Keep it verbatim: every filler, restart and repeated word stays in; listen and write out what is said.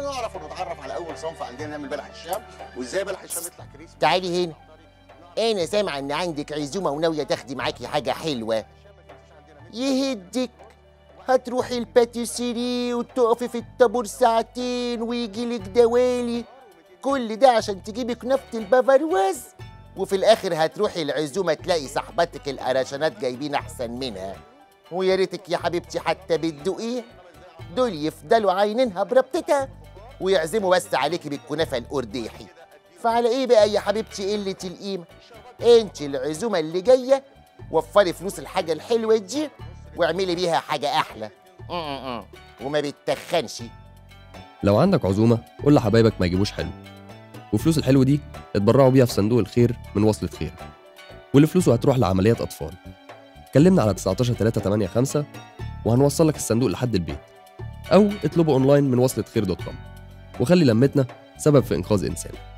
نعرف ونتعرف على اول صنف عندنا نعمل بلح الشام، وازاي بلح الشام يطلع كريسبي. تعالي هنا، انا سامعه ان عندك عزومه وناويه تاخدي معاكي حاجه حلوه. يهدك، هتروحي الباتيسيري وتقفي في الطابور ساعتين ويجيلك دوالي، كل ده عشان تجيبي كنافه البافارواز، وفي الاخر هتروحي العزومه تلاقي صاحباتك القرشانات جايبين احسن منها. ويا ريتك يا حبيبتي حتى بتدوقيه، دول يفضلوا عاينينها بربطتها ويعزموا بس عليكي بالكنافه القرديحي. فعلى ايه بقى يا حبيبتي قله القيمه؟ انت العزومه اللي جايه وفري فلوس الحاجه الحلوه دي واعملي بيها حاجه احلى. م-م-م. وما بتتخنش. لو عندك عزومه قول لحبايبك ما يجيبوش حلو، وفلوس الحلو دي اتبرعوا بيها في صندوق الخير من وصلة خير، واللي فلوسه هتروح لعمليات اطفال. كلمنا على تسعتاشر تلاتة تمانية خمسة وهنوصل لك الصندوق لحد البيت، او اطلبه اونلاين من وصلة خير دوت كوم، وخلي لمتنا سبب في انقاذ انسان.